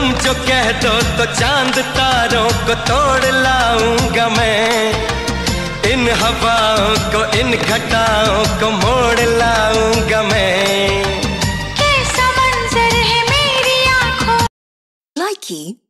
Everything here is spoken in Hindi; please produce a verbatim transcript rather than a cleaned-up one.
तुम जो कह दो तो चांद तारों को तोड़ लाऊंगा मैं, इन हवाओं को इन घटाओं को मोड़ लाऊंगा मैं। कैसा मंजर है मेरी आंखों। Likey